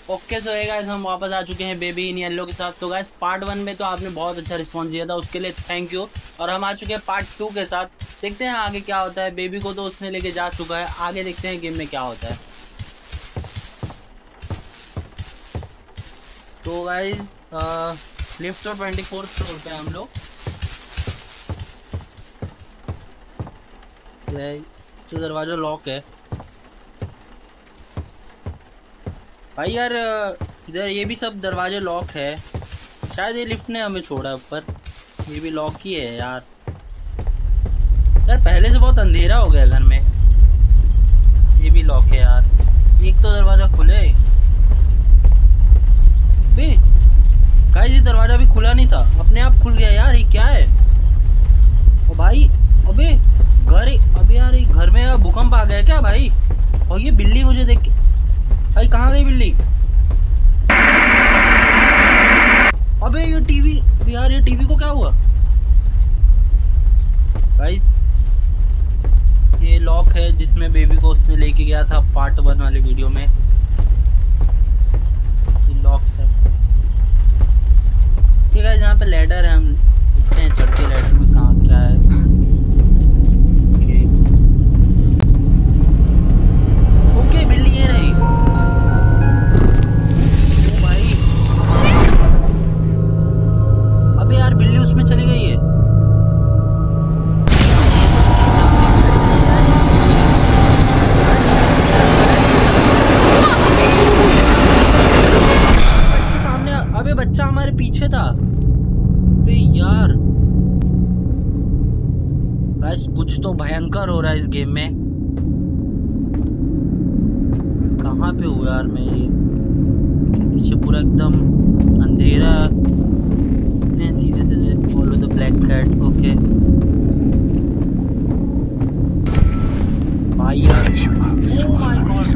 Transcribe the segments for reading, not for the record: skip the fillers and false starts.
Okay so guys हम वापस आ चुके हैं बेबी इन येलो के साथ। तो गाइस पार्ट 1 में तो आपने बहुत अच्छा रिस्पांस दिया था, उसके लिए थैंक यू। और हम आ चुके हैं पार्ट 2 के साथ। देखते हैं आगे क्या होता है। बेबी को तो उसने लेके जा चुका है, आगे देखते हैं गेम में क्या होता है। तो गाइस लिफ्ट और 24 फ्लोर पे हम लोग। तो दरवाजा लॉक है भाई यार। इधर ये भी सब दरवाजे लॉक है, शायद ये लिफ्ट ने हमें छोड़ा ऊपर। ये भी लॉक ही है यार। यार पहले से बहुत अंधेरा हो गया घर में। ये भी लॉक है यार। एक तो दरवाजा खुले बे। गाइस ये दरवाजा भी खुला नहीं था, अपने आप खुल गया यार। ये क्या है? ओ भाई अबे घर, अबे यार ये घर में भूकंप आ गया क्या भाई? और ये बिल्ली मुझे देख के, भाई कहाँ गई बिल्ली? अबे ये टीवी यार, ये टीवी को क्या हुआ? गाइस ये लॉक है जिसमें बेबी को उसने लेके गया था पार्ट 1 वाले वीडियो में। ये लॉक है। ठीक है, जहाँ पे लैडर है हम देखते हैं, चढ़ के लैडर में कहाँ क्या है। ओके बिल्ली ये रही। ओ भाई अबे यार बिल्ली उसमें चली गई है। बच्चे सामने, अबे बच्चा हमारे पीछे था। अबे यार गाइस कुछ तो भयंकर हो रहा है इस गेम में। कहाँ पे हुआ यार मैं? ये पीछे पूरा एकदम अंधेरा। सीधे सीधे follow the black cat. Okay भाई यार, ओह माय गॉड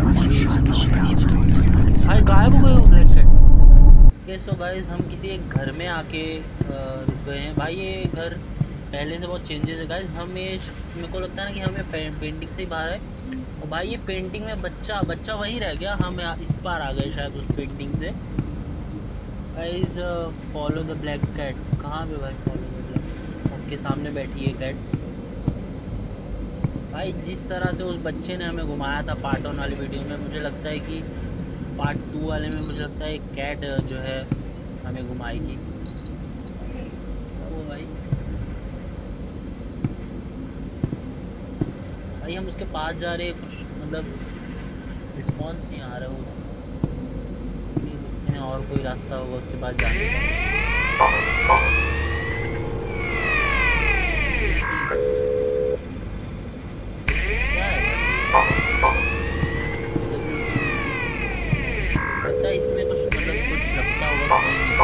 भाई गायब हो गए वो black cat. Okay so guys हम किसी एक घर में आके रुक गए हैं। भाई ये घर पहले से बहुत चेंजेस है गाइस। हम ये मेरे को लगता है ना कि हमें पेंटिंग से ही बाहर है। और भाई ये पेंटिंग में बच्चा वही रह गया, हम इस पार आ गए शायद उस पेंटिंग से। Guys follow the black cat. कहाँ पे भाई फॉलो द ब्लैक? ओके सामने बैठी है कैट। भाई जिस तरह से उस बच्चे ने हमें घुमाया था पार्ट 1 वाली वीडियो में, मुझे लगता है कि पार्ट 2 वाले में मुझे लगता है कैट जो है हमें घुमाएगी। ओ भाई हम उसके पास जा रहे हैं, कुछ मतलब रिस्पॉन्स नहीं आ रहा है। वो और कोई रास्ता होगा उसके पास जाने का। लगता है इसमें कुछ मतलब कुछ लगता होगा।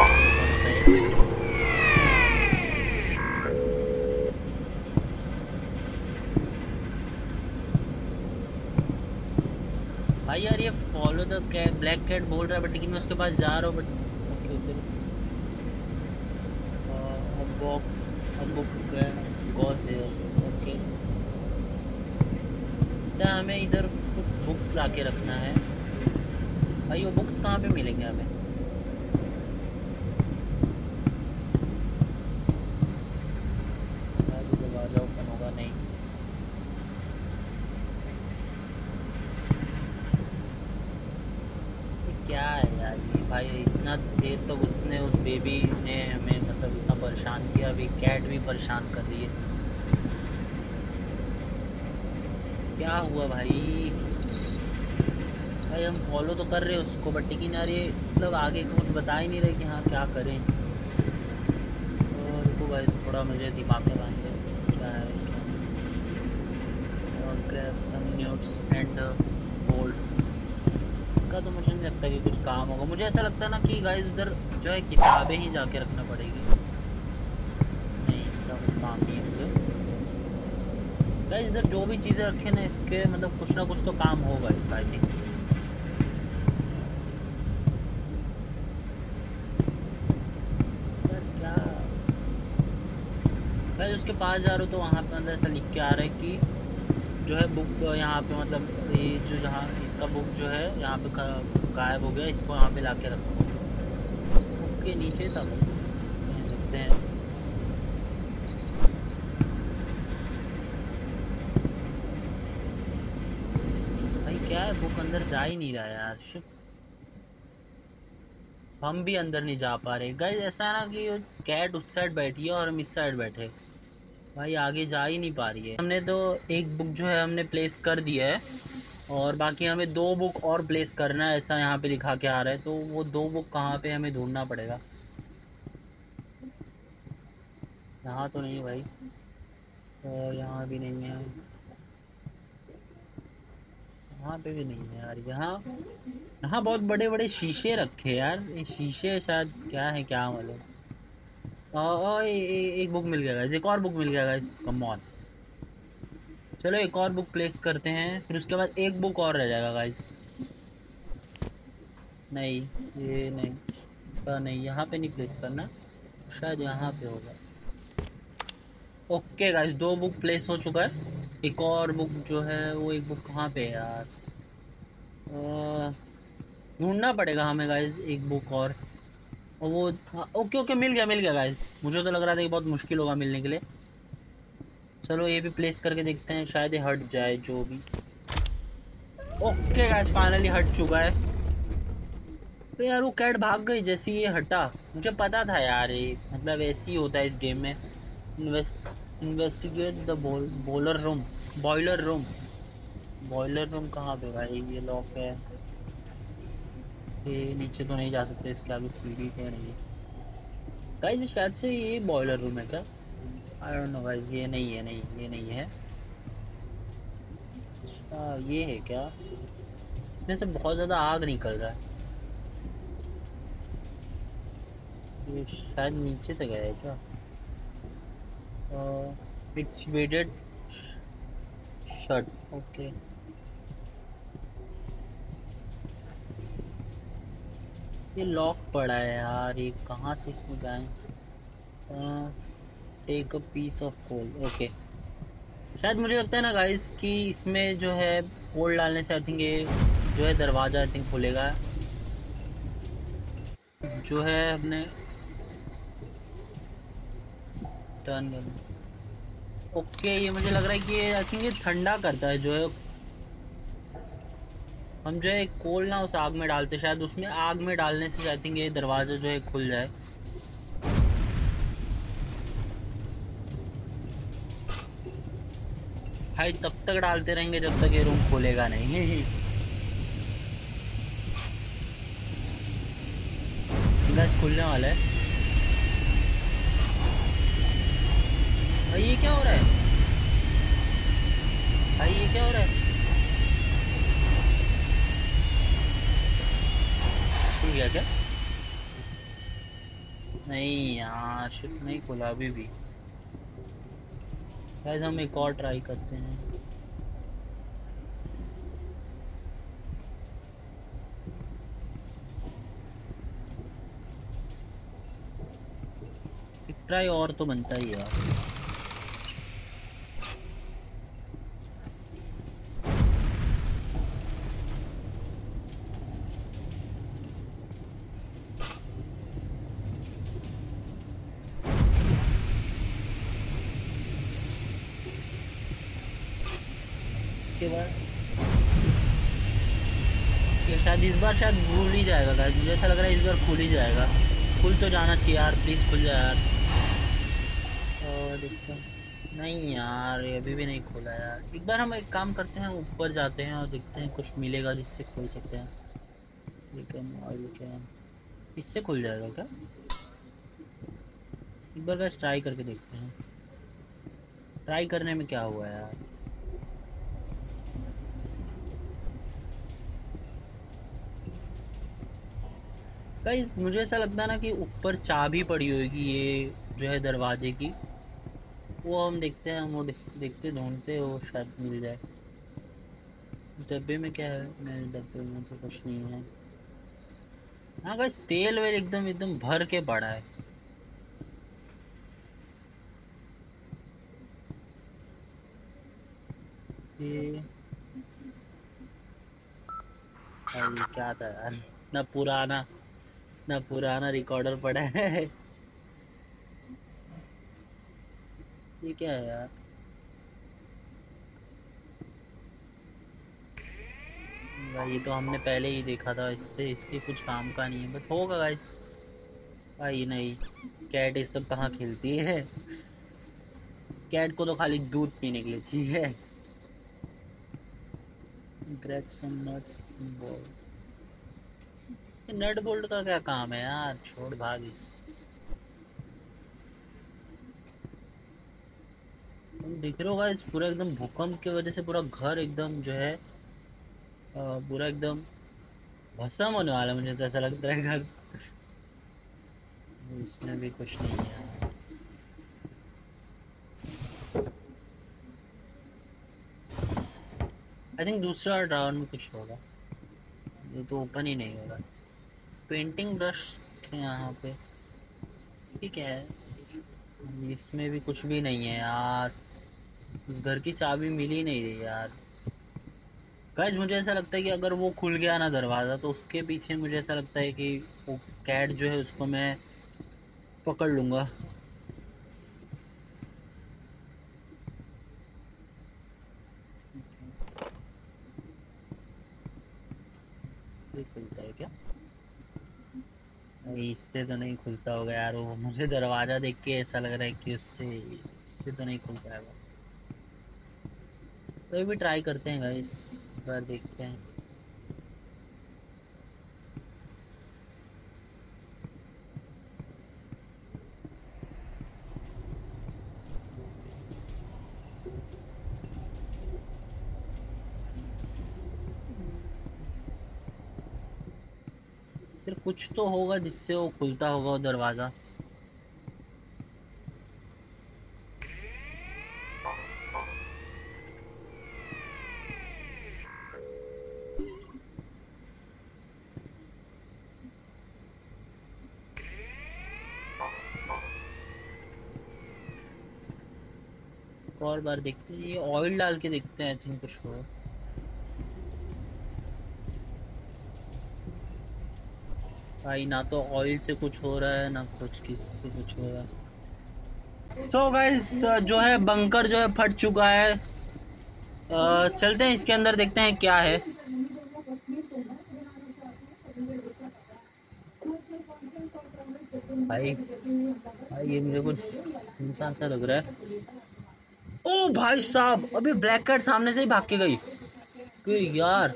भाई यार ये फॉलो द ब्लैक कैट बोल रहा है, बट लेकिन मैं उसके पास जा रहा हूँ। बट ओके उधर बॉक्स बुक है गॉस है। ओके तो हमें इधर कुछ बुक्स ला के रखना है। भाई वो बुक्स कहाँ पे मिलेंगे हमें? शायद दरवाजा ओपन होगा। नहीं क्या है यार ये भाई, इतना देर तक उसने उस बेबी ने हमें मतलब इतना परेशान किया। अभी कैट भी परेशान कर रही है। क्या हुआ भाई? भाई हम फॉलो तो कर रहे हैं उसको, बट लेकिन यार ये मतलब आगे कुछ बता ही नहीं रहे कि हाँ क्या करें। और रुको भाई थोड़ा मुझे दिमाग में बांध दे क्या है क्या। और grab some nuts and bolts का तो मुझे नहीं लगता कि कुछ काम होगा। मुझे ऐसा लगता है ना कि गाइस उधर जो है किताबें ही जाके रखना पड़ेगी। नहीं इसका कुछ काम नहीं है मुझे। गाइस इधर जो भी चीज़ें रखे ना इसके मतलब कुछ ना कुछ तो काम होगा इसका आई थिंक। क्या गाइस उसके पास जा रहे हो तो वहाँ पे मतलब ऐसा लिख के आ रहा है कि जो है बुक यहाँ पे, मतलब ये जो जहाँ इसका बुक जो है यहाँ पे गायब हो गया, इसको यहाँ पे लाके रखो। बुक के नीचे था बुक, देखते हैं। भाई क्या है, बुक अंदर जा ही नहीं रहा यार, शिट। हम भी अंदर नहीं जा पा रहे गाइस। ऐसा है ना कि कैट उस साइड बैठी है और हम इस साइड बैठे, भाई आगे जा ही नहीं पा रही है। हमने तो एक बुक जो है हमने प्लेस कर दिया है, और बाकी हमें 2 बुक और प्लेस करना है, ऐसा यहाँ पे लिखा के आ रहा है। तो वो 2 बुक कहाँ पे हमें ढूंढना पड़ेगा। यहाँ तो नहीं है भाई, और यहाँ भी नहीं है, यहाँ पे भी नहीं है यार। यहाँ यहाँ बहुत बड़े बड़े शीशे रखे यार, ये शीशे शायद क्या है, क्या मतलब। एक बुक मिल गया गाइस, एक और बुक मिल गया गाइस, कम ऑन। चलो एक और बुक प्लेस करते हैं, फिर उसके बाद एक बुक और रह जाएगा गाइस। नहीं, ये नहीं, इसका नहीं, यहाँ पे नहीं प्लेस करना, शायद यहाँ पे होगा। ओके गाइस, 2 बुक प्लेस हो चुका है। एक और बुक जो है, वो एक बुक कहाँ पे है यार, ढूंढना पड़ेगा हमें गाइस एक बुक और वो, हाँ, ओके ओके, मिल गया गाइस। मुझे तो लग रहा था कि बहुत मुश्किल होगा मिलने के लिए। चलो ये भी प्लेस करके देखते हैं, शायद ये हट जाए जो भी। ओके गाइस, फाइनली हट चुका है। तो यार वो कैट भाग गई जैसे ये हटा, मुझे पता था यार, ये मतलब ऐसे ही होता है इस गेम में। Investigate the boiler room. Boiler room, boiler room कहाँ पे भाई, ये लॉक है। इसके नीचे तो नहीं जा सकते, इसके आगे सीढ़ी तो नहीं है गाइस। शायद से ये बॉयलर रूम है क्या, आई डोंट नो गाइस। ये नहीं है, नहीं ये नहीं है। अच्छा ये है क्या, इसमें से बहुत ज़्यादा आग निकल रहा है। ये शायद नीचे से गया है क्या। It's welded shut, okay. ये लॉक पड़ा है यार, ये कहाँ से इसमें जाएं। Take a piece of coal, okay. शायद मुझे लगता है ना गाइस कि इसमें जो है कोल डालने से आई थिंक ये जो है दरवाज़ा आई थिंक खुलेगा, जो है हमने टर्न कर। ओके, ये मुझे लग रहा है कि ये आई थिंक ये ठंडा करता है जो है। हम जो है कोल ना उस आग में डालते, शायद उसमें आग में डालने से आई थिंक ये दरवाज़ा जो है खुल जाए। भाई तब तक डालते रहेंगे जब तक ये रूम खोलेगा नहीं। गैस खुलने वाला है भाई। ये क्या हो रहा है भाई, ये क्या हो रहा है। खुल गया क्या, नहीं यार शिट, नहीं खुला अभी भी। गैस हम एक और ट्राई करते हैं। एक ट्राई और तो बनता ही है यार। इसके बाद ये शायद इस बार शायद भूल ही जाएगा गाइस, मुझे ऐसा लग रहा है इस बार खुल ही जाएगा। खुल तो जाना चाहिए यार, प्लीज़ खुल जाए यार। और देखते हैं, नहीं यार ये अभी भी नहीं खुला यार। एक बार हम एक काम करते हैं, ऊपर जाते हैं और देखते हैं कुछ मिलेगा जिससे खोल सकते हैं। लेकिन और क्या, इससे खुल जाएगा क्या, एक बार गाइस ट्राई करके देखते हैं। ट्राई करने में क्या हुआ यार। गाइस मुझे ऐसा लगता है ना कि ऊपर चाबी पड़ी होगी ये जो है दरवाजे की, वो हम देखते हैं, हम वो देखते ढूंढते वो शायद मिल जाए। इस डब्बे में क्या है, मेरे डब्बे में तो कुछ नहीं है। हाँ गाइस, तेल वेल एकदम एकदम भर के पड़ा है। ये भाई क्या था यार, ना पुराना ना पुराना रिकॉर्डर पड़ा है। ये क्या है यार? भाई ये तो हमने पहले ही देखा था, इससे इसके कुछ काम का नहीं है, बट होगा गाइस। भाई नहीं, कैट इस सब कहाँ खेलती है? कैट को तो खाली दूध पीने के लिए चाहिए। Grab some nuts bolt. Nut bolt का क्या काम है यार, छोड़ भाग इस। तुम दिख रहे हो गाइस, पूरा एकदम भूकंप की वजह से पूरा घर एकदम जो है पूरा एकदम भस्म होने वाला है, मुझे तो ऐसा लगता है घर। इसमें भी कुछ नहीं है। आई थिंक दूसरा राउंड में कुछ होगा, ये तो ओपन ही नहीं होगा। पेंटिंग ब्रश यहाँ पे, ठीक है। इसमें भी कुछ भी नहीं है यार, उस घर की चाबी मिल ही नहीं रही यार। गाइस मुझे ऐसा लगता है कि अगर वो खुल गया ना दरवाज़ा, तो उसके पीछे मुझे ऐसा लगता है कि वो कैट जो है उसको मैं पकड़ लूँगा। इससे खुलता है क्या? नहीं, इससे तो नहीं खुलता होगा यार, वो मुझे दरवाज़ा देख के ऐसा लग रहा है कि उससे इससे तो नहीं खुल पाएगा। तो ये भी ट्राई करते हैं गाइस, एक बार देखते हैं। फिर कुछ तो होगा जिससे वो खुलता होगा वो दरवाज़ा। एक और बार देखते हैं, ये ऑयल डाल के देखते हैं, आई थिंक कुछ हो। भाई ना तो ऑयल से कुछ हो रहा है, ना कुछ किस से कुछ हो रहा है। सो गाइस जो है बंकर जो है फट चुका है। चलते हैं इसके अंदर, देखते हैं क्या है। भाई भाई ये मुझे कुछ इंसान सा लग रहा है। ओ भाई साहब, अभी ब्लैक कैट सामने से ही भाग के गई कि यार।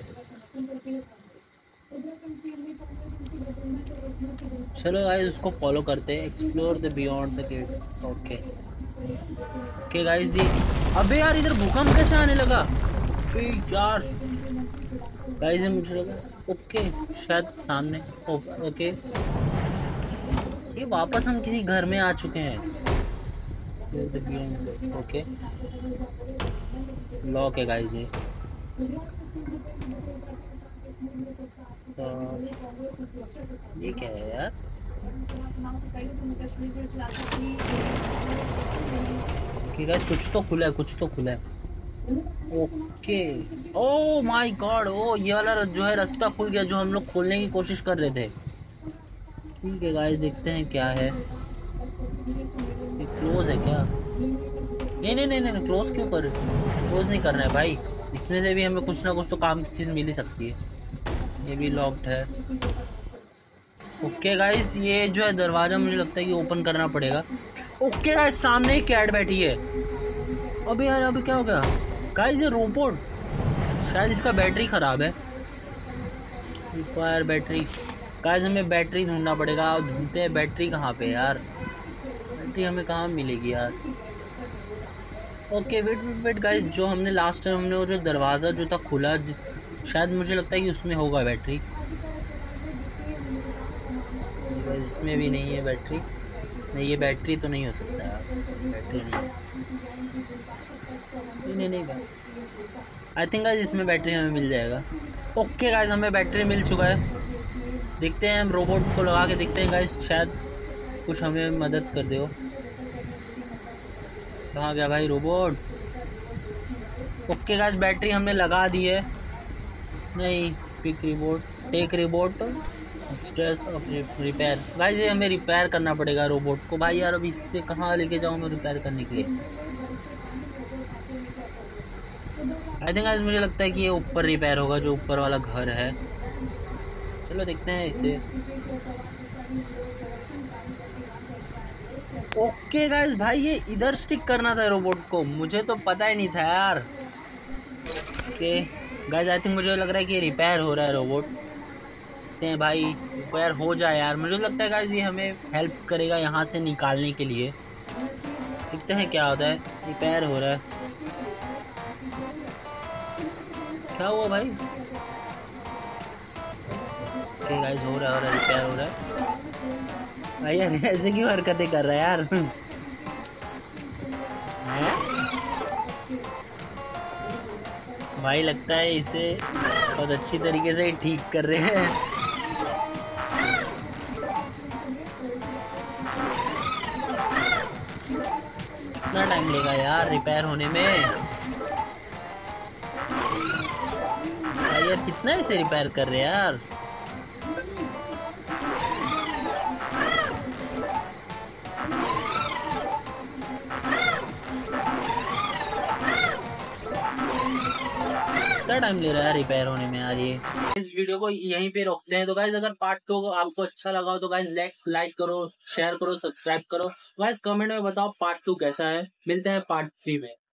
चलो गाइस उसको फॉलो करते हैं, explore the beyond the gate. Okay okay guys ये, अबे यार इधर भूकंप कैसे आने लगा? अबे यार गाइस ये मुझे लगा ओके शायद सामने। ओके ये वापस हम किसी घर में आ चुके हैं। ओके लॉक है गाइस ये। ये क्या है यार? कि गाइस कुछ तो खुला है, कुछ तो खुला है। Okay oh my god, oh ये वाला जो है रास्ता खुल गया जो हम लोग खोलने की कोशिश कर रहे थे। ठीक है गाइस देखते हैं क्या है। ये क्लोज है क्या? नहीं नहीं नहीं नहीं, क्लोज क्यों कर, क्लोज नहीं कर रहे हैं भाई। इसमें से भी हमें कुछ ना कुछ तो काम की चीज़ मिल ही सकती है। ये भी लॉक्ड है। ओके गाइस ये जो है दरवाज़ा मुझे लगता है कि ओपन करना पड़ेगा। ओके गाइस सामने ही कैट बैठी है। अबे यार अभी क्या हो गया गाइस? ये रोबोट शायद इसका बैटरी ख़राब है। Require battery. गाइस हमें बैटरी ढूंढना पड़ेगा, और ढूंढते हैं बैटरी कहाँ पे यार। बैटरी हमें कहाँ मिलेगी यार? Okay wait wait wait guys, जो हमने लास्ट टाइम हमने वो जो दरवाज़ा जो था खुला, शायद मुझे लगता है कि उसमें होगा बैटरी। इसमें भी नहीं है बैटरी। नहीं ये बैटरी तो नहीं हो सकता यार, बैटरी नहीं नहीं नहीं आई थिंक गाइस इसमें बैटरी हमें मिल जाएगा। ओके गाइस हमें बैटरी मिल चुका है। देखते हैं हम रोबोट को लगा के देखते हैं गाइस, शायद कुछ हमें मदद कर दे। कहाँ गया भाई रोबोट? ओके गाइस, बैटरी हमने लगा दी है। नहीं, pick report, take report, stress off repair. Guys ये हमें रिपेयर करना पड़ेगा रोबोट को। भाई यार अब इससे कहाँ लेके जाऊँ मैं रिपेयर करने के लिए? आई थिंक गाइस मुझे लगता है कि ये ऊपर रिपेयर होगा, जो ऊपर वाला घर है। चलो देखते हैं इसे। ओके गाइस, भाई ये इधर स्टिक करना था रोबोट को, मुझे तो पता ही नहीं था यार। ओके गाइस, आई थिंक मुझे लग रहा है कि रिपेयर हो रहा है रोबोट। देखते हैं भाई, रिपेयर हो जाए यार। मुझे लगता है गाइस ये हमें हेल्प करेगा यहाँ से निकालने के लिए। देखते हैं क्या होता है। रिपेयर हो रहा है। क्या हुआ भाई? ओके गाइस, हो रहा है रिपेयर हो रहा है। भाई यार ऐसे क्यों हरकतें कर रहा है यार? हैं? भाई लगता है इसे बहुत अच्छी तरीके से ठीक कर रहे हैं। कितना टाइम लेगा यार रिपेयर होने में? भाई यार कितना इसे रिपेयर कर रहे हैं यार? कितना टाइम ले रहा है रिपेयर होने में यार ये? इस वीडियो को यहीं पे रोकते हैं। तो गाइज अगर पार्ट 2 आपको अच्छा लगा हो तो गाइज लाइक करो, शेयर करो, सब्सक्राइब करो। गाइज कमेंट में बताओ पार्ट 2 कैसा है। मिलते हैं पार्ट 3 में।